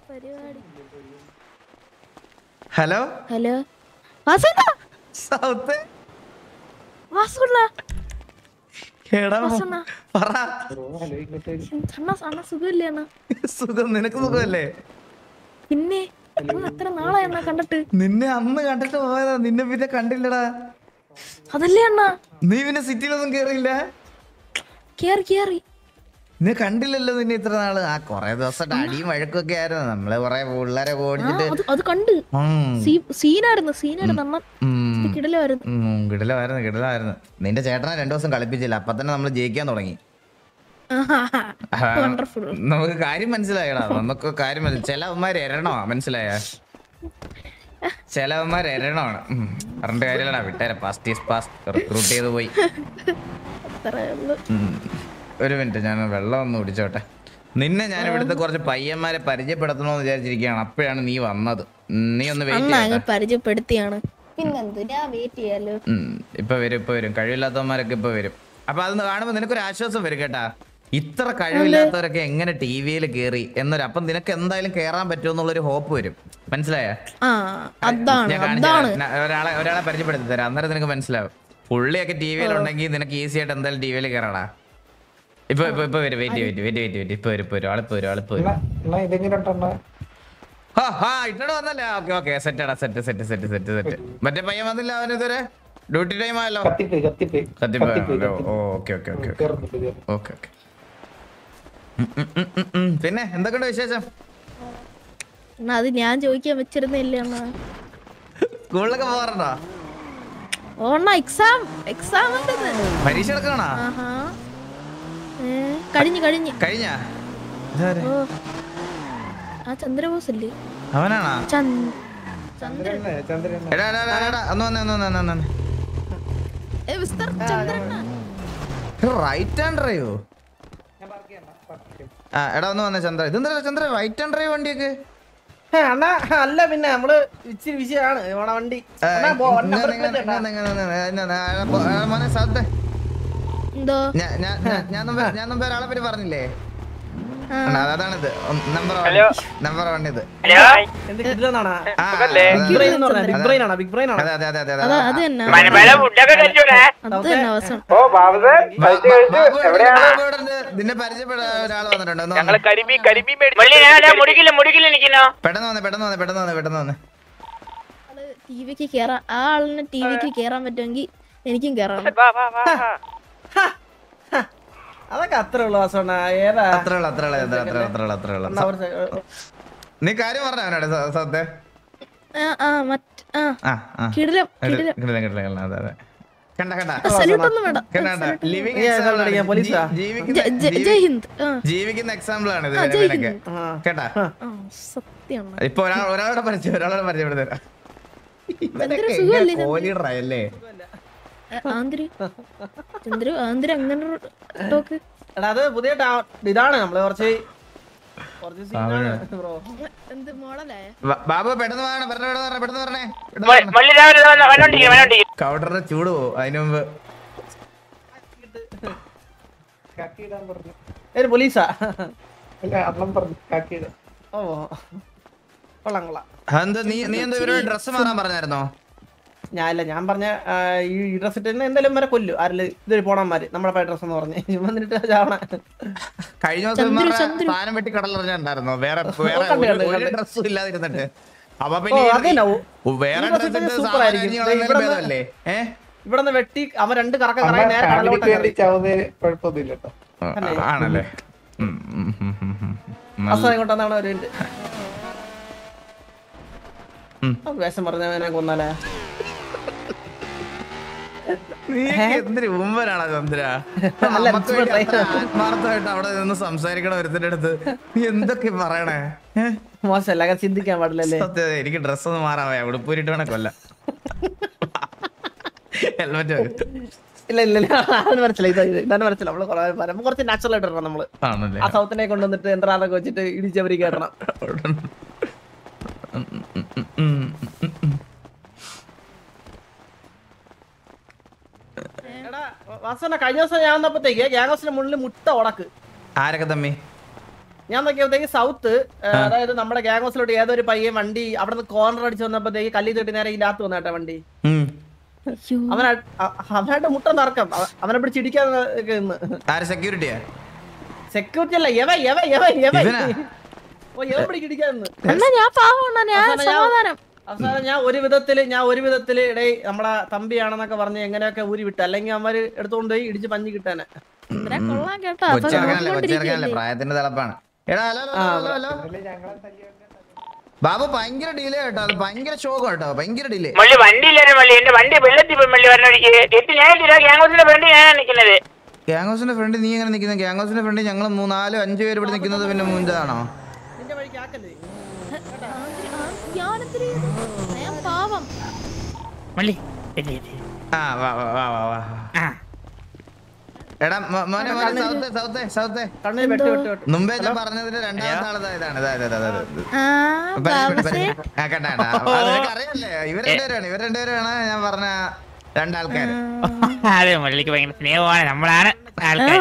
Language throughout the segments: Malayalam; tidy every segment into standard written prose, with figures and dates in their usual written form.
ഹലോ ഹലോ സൗത്ത് സുഖം. നിനക്ക് സുഖമല്ലേ? പിന്നെ അത്ര നാളെ കണ്ടിട്ട്. നിന്നെ അന്ന് കണ്ടിട്ട് പോയതാ, നിന്നെ പിന്നെ കണ്ടില്ലടാ. അതല്ലേ അണ്ണാ, നീ പിന്നെ സിറ്റിയിലൊന്നും കേറിയില്ല? കേറി നീ കണ്ടില്ലല്ലോ നിന്നെ ഇത്ര നാള്. ആ കൊറേ ദിവസം അടിയും വഴക്കൊക്കെ ആയിരുന്നു. നമ്മള് കൊറേ പിള്ളേരെ ഓടിച്ചിട്ട് അത് കണ്ട് സീനായിരുന്നു. കിടിലായിരുന്നു. നിന്റെ ചേട്ടനെ 2 ദിവസം കളിപ്പിച്ചില്ല, അപ്പൊ തന്നെ നമ്മൾ ജയിക്കാൻ തുടങ്ങി. നമുക്ക് കാര്യം മനസ്സിലായടാ, നമുക്ക് കാര്യം ചിലവന്മാര് എരണോ മനസ്സിലായ? ചിലവന്മാര് എരണമാണ്. പറഞ്ഞിട്ട് കാര്യമില്ലടാ, വിട്ടേരെ. റിക്രൂട്ട് ചെയ്ത് പോയി. ഒരു മിനിറ്റ്, ഞാൻ വെള്ളം ഒന്ന് കുടിച്ചോട്ടെ. നിന്നെ ഞാൻ ഇവിടുത്തെ കുറച്ച് പയ്യന്മാരെ പരിചയപ്പെടുത്തണമെന്ന് വിചാരിച്ചിരിക്കുകയാണ്. അപ്പോഴാണ് നീ വന്നത്. നീ ഒന്ന് പരിചയപ്പെടുത്തിയാണ്. ഇപ്പൊ വരും. കഴിവില്ലാത്തവന്മാരൊക്കെ ഇപ്പൊ വരും. അപ്പൊ അതൊന്ന് കാണുമ്പോ നിനക്കൊരു ആശ്വാസം വരും കേട്ടാ. ഇത്ര കഴിവില്ലാത്തവരൊക്കെ എങ്ങനെ ടിവിയിൽ കേറി എന്നൊരു, അപ്പം നിനക്ക് എന്തായാലും കേറാൻ പറ്റുമെന്നുള്ളൊരു ഹോപ്പ് വരും. മനസ്സിലായ? ഒരാളെ പരിചയപ്പെടുത്തി തരാം, അന്നേരം നിനക്ക് മനസ്സിലാവും. പുള്ളിയൊക്കെ ടിവിയിൽ ഉണ്ടെങ്കിൽ നിനക്ക് ഈസി ആയിട്ട് എന്തായാലും ടിവിയിൽ കയറാടാ. ഇപ്പൊ വരും. വെയിറ്റ്. ഇപ്പൊ വരും. ആളിപ്പോ വരും. ഇട്ടോട് വന്നല്ലേ? ഓക്കെ. സെറ്റാടാ. സെറ്റ്. മറ്റേ പയ്യൻ വന്നില്ല, അവന് ഇതുവരെ ഡ്യൂട്ടി ടൈം ആയല്ലോ. ഓക്കെ. പിന്നെ എന്തൊക്കെയുണ്ട് വിശേഷം? അത് ഞാൻ ചോദിക്കാൻ വെച്ചിരുന്നില്ല. സ്കൂളിലൊക്കെ പോകാറുണ്ടോ? പരീക്ഷ എടുക്കണോ? കഴിഞ്ഞ ചന്ദ്രബോസ് അല്ലേ അവനാണോ? Right hand ഡ്രൈവോ? എടാ ഒന്ന് വന്നേ ചന്ദ്ര. ഇതെന്താ ചന്ദ്ര റൈറ്റ് ഹാൻഡ് ഡ്രൈവ് വണ്ടിയൊക്കെ? അല്ല, പിന്നെ നമ്മള് ഇച്ചിരി വിഷയമാണ് വണ്ടി. ഞാൻ മുമ്പേ ഒരാളെ പറ്റി പറഞ്ഞില്ലേ? അതാണിത്. നമ്പർ 1 ഇത്. നിന്നെ പരിചയപ്പെടാൻ ഒരാൾ വന്നിട്ടുണ്ടോ? പെട്ടെന്ന് വന്നേ. ടിവിക്ക് കേറാൻ, ആ ആളിന് ടിവിക്ക് കേറാൻ പറ്റുമെങ്കിൽ എനിക്കും കേറാം. അതൊക്കെ അത്രേ ഉള്ളു. നീ കാര്യം പറഞ്ഞവനാണ് സത്യം. ജീവിക്കുന്ന എക്സാമ്പിൾ ആണ് ഇത് കേട്ടാ. ഇപ്പൊ ഒരാളുടെ പരിചയപ്പെടുത്തരാ. കോഹ്ലിയല്ലേ? അത് പുതിയ ഇതാണ്. നമ്മള് കുറച്ച് ബാബു പെട്ടെന്ന് പറഞ്ഞേ. കൗണ്ടറിന്റെ ചൂട് പോവും. അതിനു മുമ്പ് പോലീസാ. നീ എന്താ ഇവരോട് ഡ്രസ് മാറാൻ പറഞ്ഞായിരുന്നോ? ഞാൻ പറഞ്ഞ ഈ ഡ്രസ് ഇട്ട് എന്തായാലും വരെ കൊല്ലു ആരില് ഇതൊരു പോണന്മാര് നമ്മുടെ ഡ്രസ് എന്ന് പറഞ്ഞ് വന്നിട്ട് ചാവണ. കഴിഞ്ഞ ദിവസം സാധനം വെട്ടി കടലറിഞ്ഞായിരുന്നോ? വേറെ ഡ്രസ്സും ഇല്ലാതിരുന്നിട്ട്. അപ്പൊ ഇവിടെ വെട്ടി അവൻ 2 കറക്കം നേരെ ആണല്ലേ? ഇങ്ങോട്ടാണ് ഒരു വേഷം പറഞ്ഞവനെ കൊന്നാലേ. എന്തൊരു ഉമ്മനാണോ ചന്ദ്ര? ആത്മാർത്ഥമായിട്ട് അവിടെ നിന്ന് സംസാരിക്കണ ഒരുത്തിന്റെ അടുത്ത് നീ എന്തൊക്കെ പറയണേ? മോശമല്ല, ചിന്തിക്കാൻ പാടില്ലല്ലേ? സത്യം. എനിക്ക് ഡ്രസ് ഒന്ന് മാറാൻ വയ്യ. ഉടുപ്പൂരിട്ട് വേണേ കൊല്ല. ഹെൽമെറ്റ് ഇല്ല മനസ്സിലായി. നമ്മള് കുറച്ച് നാച്ചുറൽ ആയിട്ട് ഇടണം. നമ്മള് ആ സൗത്തിനെ കൊണ്ടുവന്നിട്ട് എന്താന്നൊക്കെ വെച്ചിട്ട് ഇടിച്ചവരി കേട്ടണം. കഴിഞ്ഞ ദിവസം ഞാൻ വന്നപ്പോഴത്തേക്ക് ഗ്യാങ് ഹൗസിന്റെ മുന്നിൽ മുട്ട ഉടക്ക്. ആരൊക്കെ തമ്മി? ഞാൻ നോക്കിയപ്പോഴത്തേക്ക് സൗത്ത് അതായത് നമ്മുടെ ഗ്യാങ് ഹൗസിലോട്ട് ഏതൊരു പയ്യൻ വണ്ടി അവിടെ നിന്ന് കോർണർ അടിച്ച് വന്നപ്പോഴത്തേക്ക് കല്ലി തട്ടി നേരെ ഇതിന്റെ അകത്ത് വന്നേട്ടാ വണ്ടി. അവനായിട്ട് മുട്ട തർക്കം, അവനെ പിടിച്ചിടിക്കാൻ സെക്യൂരിറ്റിയാ? സെക്യൂരിറ്റി അല്ല, അവസാനം ഞാൻ ഒരു വിധത്തില് ഇടേ നമ്മളെ തമ്പിയാണെന്നൊക്കെ പറഞ്ഞ് എങ്ങനെയൊക്കെ ഊരി വിട്ടു, അല്ലെങ്കിൽ അവന്മാര് എടുത്തോണ്ട് പോയി ഇടിച്ച് പഞ്ഞി കിട്ടാനെ. പ്രായത്തിന്റെ തിളപ്പാണ്. ബാബു ഭയങ്കര ഡിലേ കേട്ടോ, അത് ഭയങ്കര ഷോക്ക് കേട്ടോ, ഭയങ്കര ഡിലേ. ഗ്യാങ് ഹൗസിന്റെ ഫ്രണ്ട് നീ എങ്ങനെ നിൽക്കുന്നത്? ഗ്യാങ് ഹൗസിന്റെ ഫ്രണ്ട് ഞങ്ങൾ 4-5 പേര് ഇവിടെ നിൽക്കുന്നത് പിന്നെ മുഞ്ചാണോ? എടാ മോനെ മുമ്പേ ഞാൻ പറഞ്ഞതിന്റെ രണ്ടാമത്തെ ആള് ഇതാണ്. അറിയല്ലേ? ഇവർ രണ്ടുപേരാണ് ഞാൻ പറഞ്ഞ രണ്ടാൾക്കാര്. അതെ, മുരളിക്ക് ഭയങ്കര സ്നേഹമാണ്, നമ്മളാണ് ആൾക്കാർ.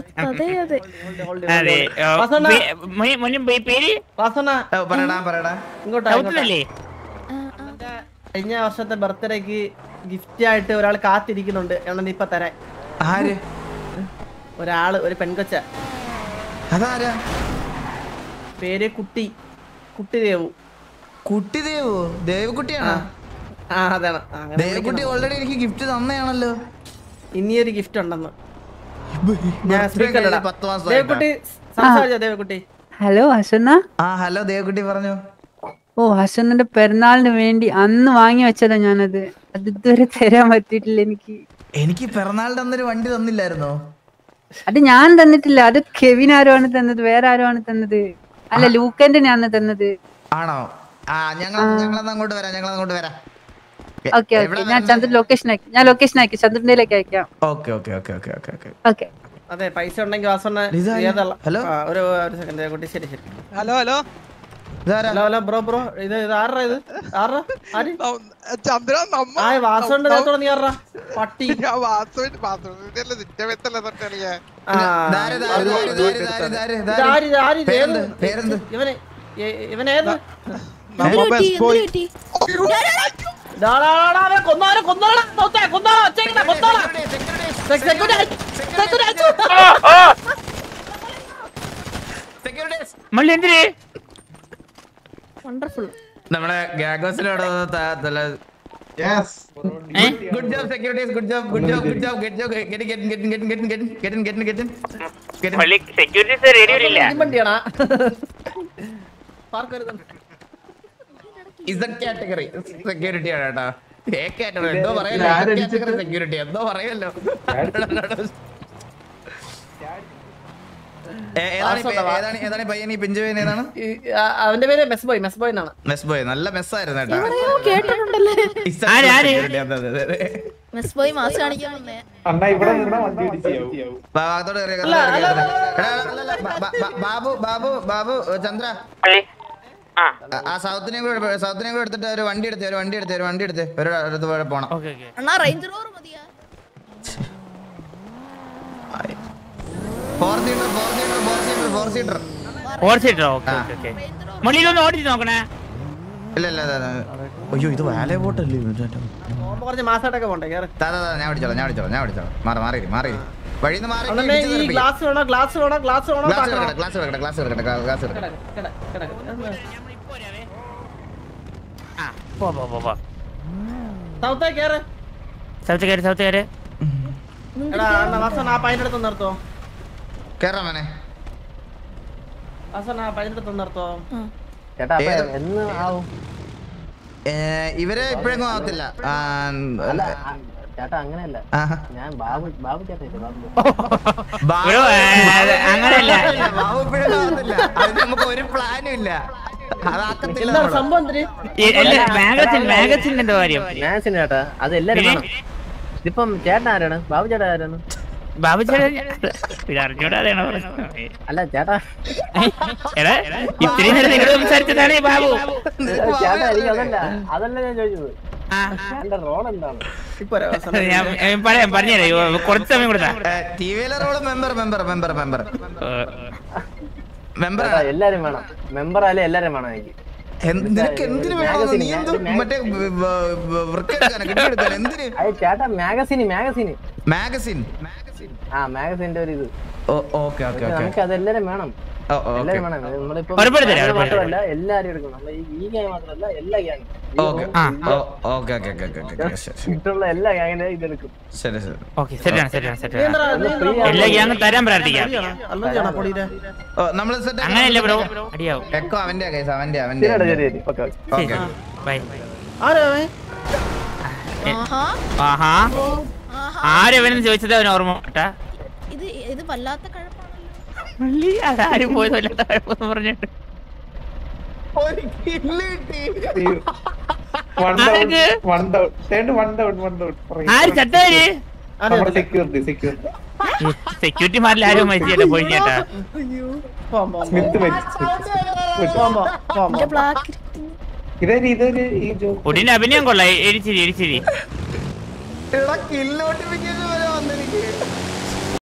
കഴിഞ്ഞ വർഷത്തെ ബർത്ത്ഡേക്ക് ഗിഫ്റ്റ് ആയിട്ട് ഒരാൾ കാത്തിരിക്കുന്നുണ്ട്, എവിടെ ഇപ്പൊ തരാൻ. ആര്? ഒരു പെൺകൊച്ച. അതാരാ? പേര് കുട്ടിദേവു. കുട്ടിദേവു? ദേവക്കുട്ടിയാണോ? അതാണ്. ദേവക്കുട്ടി ഓൾറെഡി എനിക്ക് ഗിഫ്റ്റ് തന്നെയാണല്ലോ. ഇനിയൊരു ഗിഫ്റ്റ് ഉണ്ടെന്ന് ഞാൻ ദേവക്കുട്ടി സംസാരിച്ച. ദേവക്കുട്ടി ഹലോ ഹസന. ഹലോ ദേവക്കുട്ടി പറഞ്ഞു. ഓ, ഹസനന്റെ പെരുന്നാളിന് വേണ്ടി അന്ന് വാങ്ങി വെച്ചതാ ഞാനത്. അത് ഇതുവരെ തരാൻ പറ്റിയിട്ടില്ല എനിക്ക്. എനിക്ക് പിറന്നാളിന്റെ അന്നൊരു വണ്ടി തന്നില്ലായിരുന്നോ? അത് ഞാൻ തന്നിട്ടില്ല, അത് കെവിൻ ആരോ ആണ് തന്നത്, വേറെ ആരോ ആണ് തന്നത്. അല്ല, ലൂക്കന്റെ ആണ് തന്നത്. ആണോ? ഞങ്ങൾ അങ്ങോട്ട് വരാം. ഓക്കെ ഓക്കെ, ഞാൻ ചന്ദ്രൻ ലൊക്കേഷൻ അയക്കാം, ചന്ദ്രനിലേക്ക് അയക്കാം. ഓക്കെ. ഓക്കെ. അതെ, പൈസ ഉണ്ടെങ്കിൽ ഹലോ ഒരു സെക്കൻഡ് കുട്ടി. ശരി. ഹലോ ഹലോ ബ്രോ ഇത് ആരാ? ഇത് ആരാ? വാസുവിന്റെ നീ ആരാ? പട്ടി. ഇവനേത്? നമ്മുടെ ഗ്യാങ് ഹൗസിനോട് good job securities, good job. Category security ആണ് കേട്ടോ. എന്തോ പറയല്ലോ, സെക്യൂരിറ്റി എന്തോ പറയല്ലോ. ഏതാണ് പയ്യൻ? ഈ പിഞ്ചു പയ്യൻ ഏതാണ്? അവന്റെ പേര് മെസ്ബോയ് എന്നാണ്. മെസ്ബോയ് നല്ല മെസ്സായിരുന്നു കേട്ടോ. ബാബു ചന്ദ്ര, ആ സൗത്തിനെയും കൂടെ എടുത്തിട്ട് ഒരു വണ്ടി എടുത്ത് ഒരു പോണം. ഇല്ല അയ്യോ, ഇത് വാലേ ബോട്ടല്ലേ? മാസമായിട്ടൊക്കെ പോണ്ടേ? ഞാൻ ഓടിച്ചോളാം. മാറി വഴിന്ന് മാറി. ഗ്ലാസ് വേണോ? നിർത്തോ കേറാ മോനെ. ഇവരെ ഇപ്പഴെങ്ങും ആവത്തില്ല. ബാബു ഇപ്പഴെങ്ങും ആവത്തില്ല. അതിന് നമുക്ക് ഒരു പ്ലാനും ഇല്ല. ചേട്ടാ അതെല്ലാരും ഇതിപ്പം ചേട്ടൻ ആരാണ്? ബാബു ചേട്ടാ ആരാണ്? ബാബു അല്ല ചേട്ടാ, ഇത്രയും നേരം നിങ്ങളോട് സംസാരിച്ചതാണ് ബാബു. അതല്ല ഞാൻ ചോദിച്ചത്. റോൾ എന്താണ്? പറഞ്ഞുതരാം, കുറച്ച് സമയം കൊടുത്താ. ടിവിയിലെ റോള് മെമ്പർ. മെമ്പറാ എല്ലാരും വേണം. മെമ്പർ ആയാലും എല്ലാരും വേണം എനിക്ക്. നിനക്ക് എന്തിനു വേണോ നീ എന്ത് മറ്റേ വൃക്കെടുക്കാൻ എന്തിന് ചേട്ടാ മാഗസിന് മാഗസിൻ മാഗസിന്റെ ഒരു ഇത്. ഓക്കെ ഓക്കെ നമുക്ക് അതെല്ലാരും വേണം. എല്ലാരും വേണം. നമ്മളിപ്പോ മാത്രമല്ല എല്ലാരും എടുക്കണം. നമ്മൾ ഈ ഗ്യാങ് മാത്രമല്ല എല്ലാ ഗ്യാങ് ഇട്ടുള്ള എല്ലാ ഗ്യാങ്ങിന്റെ ഇതെടുക്കും. ശരി ശരി ഓക്കെ സെറ്റാണ് എല്ലാ ഗ്യാങ്ങും തരാൻ പ്രാർത്ഥിക്കാം. നമ്മള് സെറ്റ് അങ്ങനെയല്ലേ ബ്രോ അടിയാവും. എക്കോ അവന്റെ അവന്റെ ബൈ. ആഹാ ആഹാ ആരെവനെന്ന് ചോദിച്ചത് അവന് ഓർമ്മ കേട്ടാ. ഇത് വല്ലാത്ത കഴപ്പാണല്ലോ. അതാരും പോയത് വല്ലാത്ത കുഴപ്പമെന്ന് പറഞ്ഞിട്ട് ആര് ചട്ടാര് സെക്യൂരിറ്റിമാരിൽ ആരും മരിച്ചില്ല പോയി ചേട്ടാ. ഉടനെ അഭിനയം കൊള്ളാം. എരിച്ചിരി കിൽ നോട്ടിഫിക്കേഷൻ വരെ വന്നെനിക്ക്.